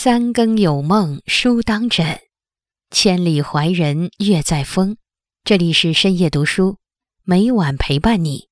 三更有梦书当枕，千里怀人月在风。这里是深夜读书，每晚陪伴你。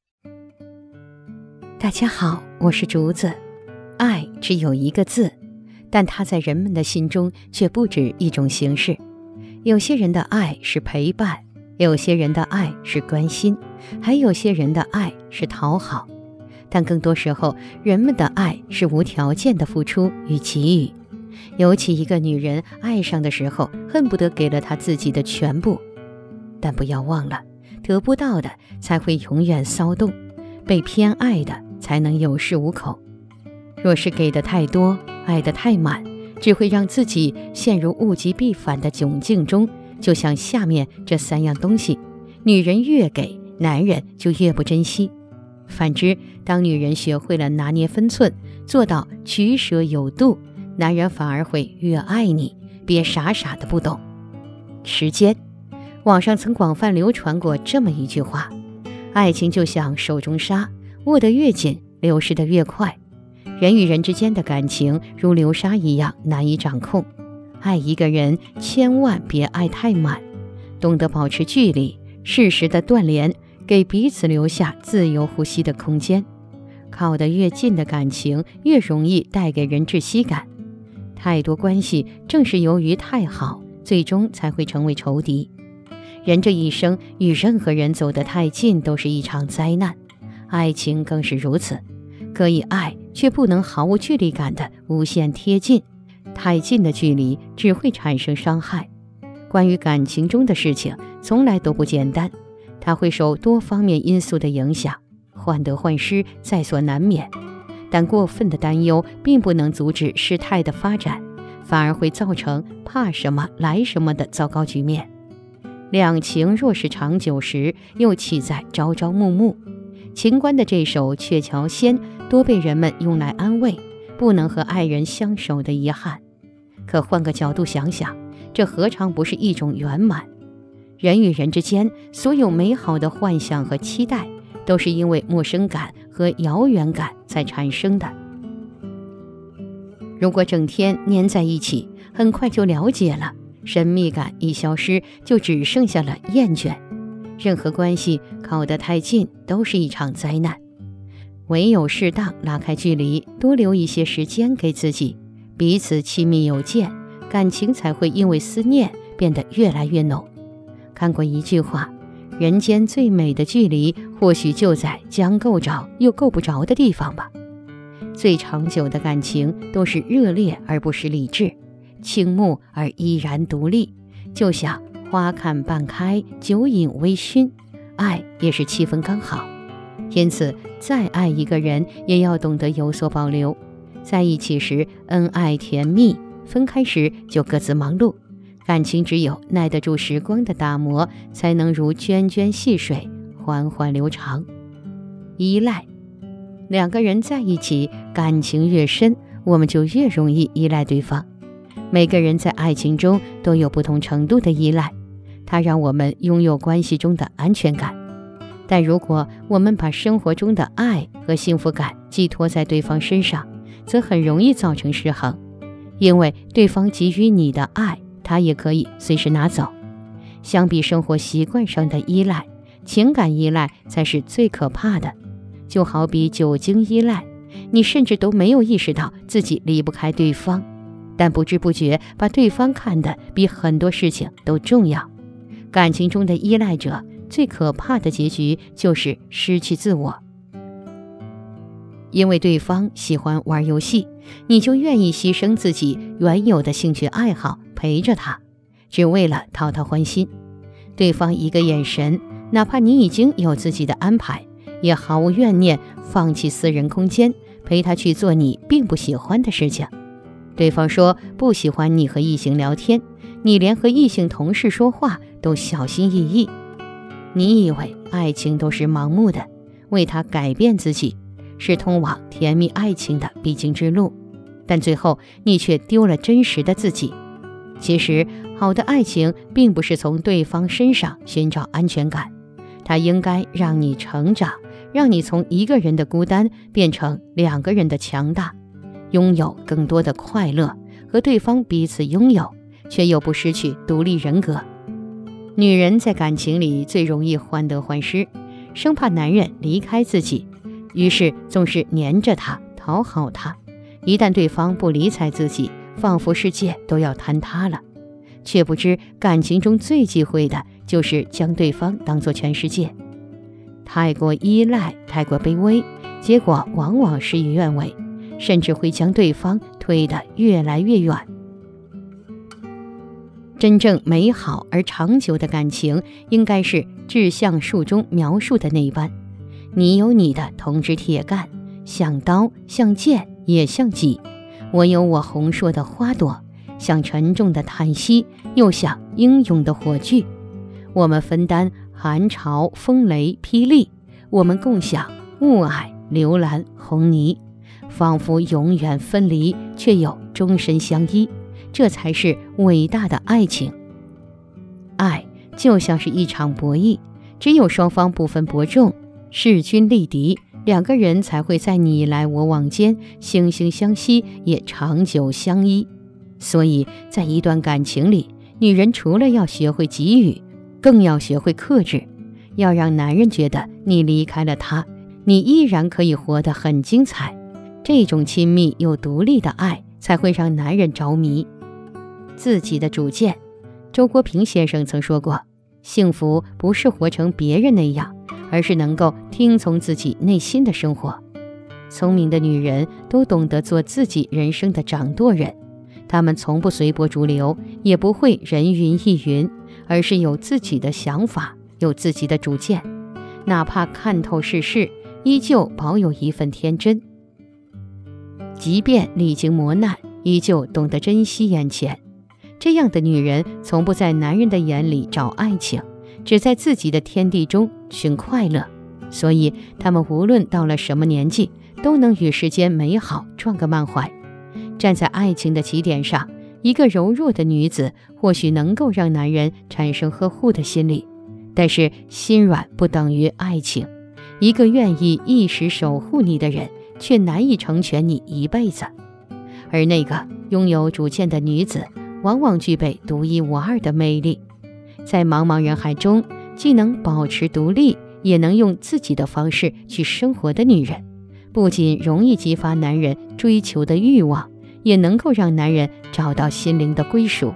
大家好，我是竹子。爱只有一个字，但它在人们的心中却不止一种形式。有些人的爱是陪伴，有些人的爱是关心，还有些人的爱是讨好。但更多时候，人们的爱是无条件的付出与给予。尤其一个女人爱上的时候，恨不得给了她自己的全部。但不要忘了，得不到的才会永远骚动，被偏爱的才能有恃无恐。若是给的太多，爱得太满，只会让自己陷入物极必反的窘境中。就像下面这三样东西，女人越给，男人就越不珍惜。反之，当女人学会了拿捏分寸，做到取舍有度，男人反而会越爱你，别傻傻的不懂。时间，网上曾广泛流传过这么一句话：爱情就像手中沙，握得越紧，流失得越快。人与人之间的感情如流沙一样难以掌控，爱一个人千万别爱太满，懂得保持距离，适时的断联，给彼此留下自由呼吸的空间。靠得越近的感情越容易带给人窒息感，太多关系正是由于太好，最终才会成为仇敌。人这一生与任何人走得太近都是一场灾难，爱情更是如此。可以爱，却不能毫无距离感的无限贴近，太近的距离只会产生伤害。关于感情中的事情从来都不简单，它会受多方面因素的影响，患得患失在所难免。但过分的担忧并不能阻止事态的发展，反而会造成怕什么来什么的糟糕局面。两情若是长久时，又岂在朝朝暮暮。秦观的这首《鹊桥仙》多被人们用来安慰不能和爱人相守的遗憾。可换个角度想想，这何尝不是一种圆满？人与人之间所有美好的幻想和期待，都是因为陌生感和遥远感才产生的。如果整天黏在一起，很快就了解了，神秘感一消失，就只剩下了厌倦。任何关系靠得太近都是一场灾难，唯有适当拉开距离，多留一些时间给自己，彼此亲密有间，感情才会因为思念变得越来越浓。看过一句话，人间最美的距离，或许就在将够着又够不着的地方吧。最长久的感情都是热烈而不失理智，倾慕而依然独立。就像花看半开，酒饮微醺，爱也是气氛刚好。因此，再爱一个人也要懂得有所保留。在一起时恩爱甜蜜，分开时就各自忙碌。感情只有耐得住时光的打磨，才能如涓涓细水，缓缓流长。依赖，两个人在一起，感情越深，我们就越容易依赖对方。每个人在爱情中都有不同程度的依赖，它让我们拥有关系中的安全感。但如果我们把生活中的爱和幸福感寄托在对方身上，则很容易造成失衡。因为对方给予你的爱，他也可以随时拿走。相比生活习惯上的依赖，情感依赖才是最可怕的。就好比酒精依赖，你甚至都没有意识到自己离不开对方，但不知不觉把对方看得比很多事情都重要。感情中的依赖者最可怕的结局就是失去自我。因为对方喜欢玩游戏，你就愿意牺牲自己原有的兴趣爱好陪着他，只为了讨他欢心。对方一个眼神，哪怕你已经有自己的安排，也毫无怨念，放弃私人空间，陪他去做你并不喜欢的事情。对方说不喜欢你和异性聊天，你连和异性同事说话都小心翼翼。你以为爱情都是盲目的，为他改变自己，是通往甜蜜爱情的必经之路，但最后你却丢了真实的自己。其实，好的爱情并不是从对方身上寻找安全感，它应该让你成长，让你从一个人的孤单变成两个人的强大，拥有更多的快乐和对方彼此拥有，却又不失去独立人格。女人在感情里最容易患得患失，生怕男人离开自己，于是总是黏着他，讨好他。一旦对方不理睬自己，仿佛世界都要坍塌了，却不知感情中最忌讳的就是将对方当作全世界。太过依赖，太过卑微，结果往往事与愿违，甚至会将对方推得越来越远。真正美好而长久的感情，应该是志向树中描述的那般，你有你的铜枝铁干，像刀像剑也像戟，我有我红硕的花朵，像沉重的叹息，又像英勇的火炬。我们分担寒潮风雷霹雳，我们共享雾霭流岚红泥，仿佛永远分离，却又终身相依。这才是伟大的爱情。爱就像是一场博弈，只有双方不分伯仲，势均力敌，两个人才会在你来我往间惺惺相惜，也长久相依。所以在一段感情里，女人除了要学会给予，更要学会克制，要让男人觉得你离开了他，你依然可以活得很精彩。这种亲密又独立的爱才会让男人着迷。自己的主见，周国平先生曾说过，幸福不是活成别人那样，而是能够听从自己内心的生活。聪明的女人都懂得做自己人生的掌舵人，她们从不随波逐流，也不会人云亦云，而是有自己的想法，有自己的主见，哪怕看透世事，依旧保有一份天真。即便历经磨难，依旧懂得珍惜眼前。这样的女人从不在男人的眼里找爱情，只在自己的天地中寻快乐，所以她们无论到了什么年纪，都能与世间美好撞个满怀。站在爱情的起点上，一个柔弱的女子或许能够让男人产生呵护的心理，但是心软不等于爱情。一个愿意一时守护你的人，却难以成全你一辈子。而那个拥有主见的女子，往往具备独一无二的魅力。在茫茫人海中，既能保持独立，也能用自己的方式去生活的女人，不仅容易激发男人追求的欲望，也能够让男人找到心灵的归属。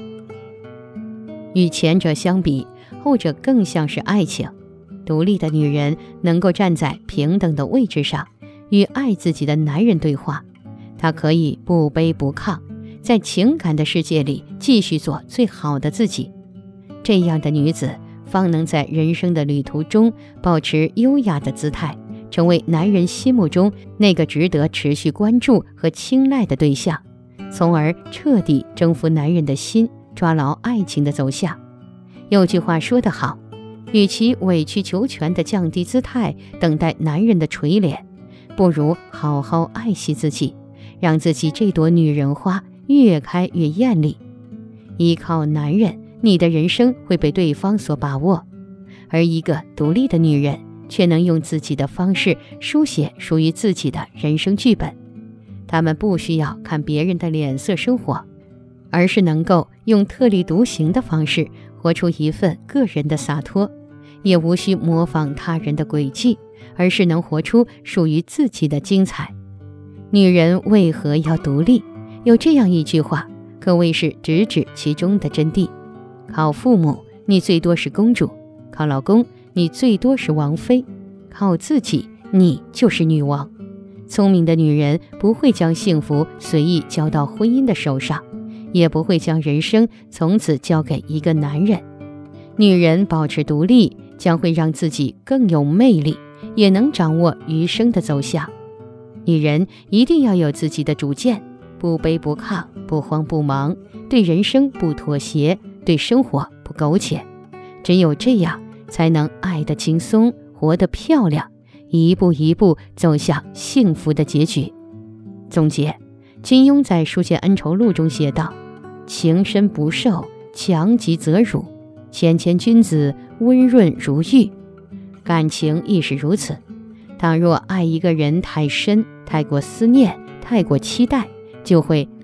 与前者相比，后者更像是爱情。独立的女人能够站在平等的位置上，与爱自己的男人对话，她可以不卑不亢，在情感的世界里继续做最好的自己。这样的女子方能在人生的旅途中保持优雅的姿态，成为男人心目中那个值得持续关注和青睐的对象，从而彻底征服男人的心，抓牢爱情的走向。有句话说得好，与其委曲求全地降低姿态，等待男人的垂怜，不如好好爱惜自己，让自己这朵女人花越开越艳丽。依靠男人，你的人生会被对方所把握，而一个独立的女人却能用自己的方式书写属于自己的人生剧本。她们不需要看别人的脸色生活，而是能够用特立独行的方式活出一份个人的洒脱，也无需模仿他人的轨迹，而是能活出属于自己的精彩。女人为何要独立？有这样一句话，可谓是直指其中的真谛。靠父母，你最多是公主；靠老公，你最多是王妃；靠自己，你就是女王。聪明的女人不会将幸福随意交到婚姻的手上，也不会将人生从此交给一个男人。女人保持独立，将会让自己更有魅力，也能掌握余生的走向。女人一定要有自己的主见，不卑不亢，不慌不忙，对人生不妥协，对生活不苟且。只有这样，才能爱得轻松，活得漂亮，一步一步走向幸福的结局。总结，金庸在《书剑恩仇录》中写道：情深不寿，强极则辱，谦谦君子，温润如玉。感情亦是如此，倘若爱一个人太深，太过思念，太过期待，就会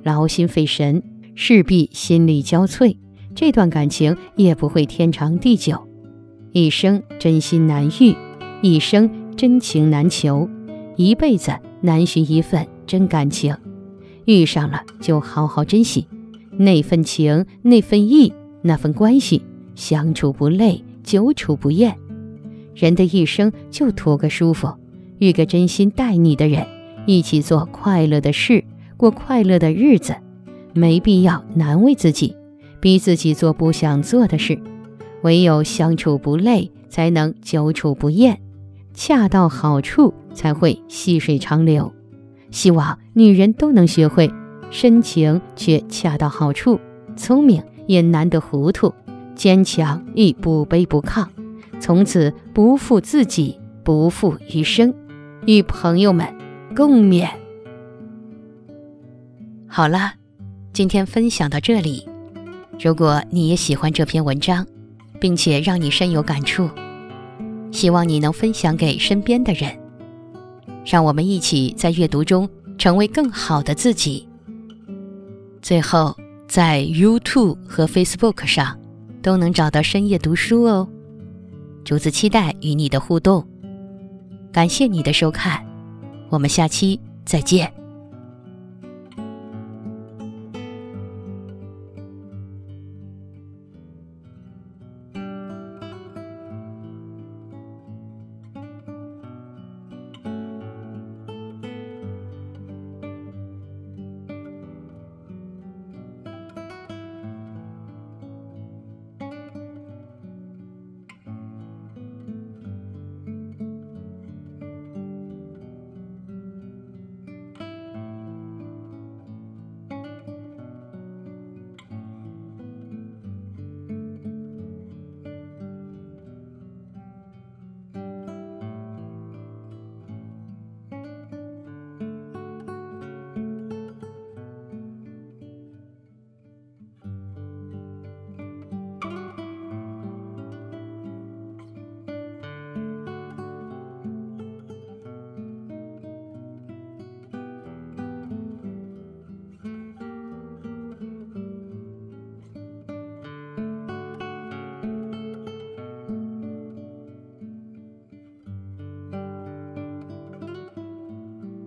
劳心费神，势必心力交瘁，这段感情也不会天长地久。一生真心难遇，一生真情难求，一辈子难寻一份真感情。遇上了就好好珍惜，那份情，那份意，那份关系，相处不累，久处不厌。人的一生就图个舒服，遇个真心待你的人，一起做快乐的事，过快乐的日子，没必要难为自己，逼自己做不想做的事。唯有相处不累，才能久处不厌，恰到好处，才会细水长流。希望女人都能学会深情却恰到好处，聪明也难得糊涂，坚强亦不卑不亢，从此不负自己，不负余生。与朋友们共勉。好了，今天分享到这里。如果你也喜欢这篇文章，并且让你深有感触，希望你能分享给身边的人，让我们一起在阅读中成为更好的自己。最后，在 YouTube 和 Facebook 上都能找到深夜读书哦。竹子期待与你的互动，感谢你的收看，我们下期再见。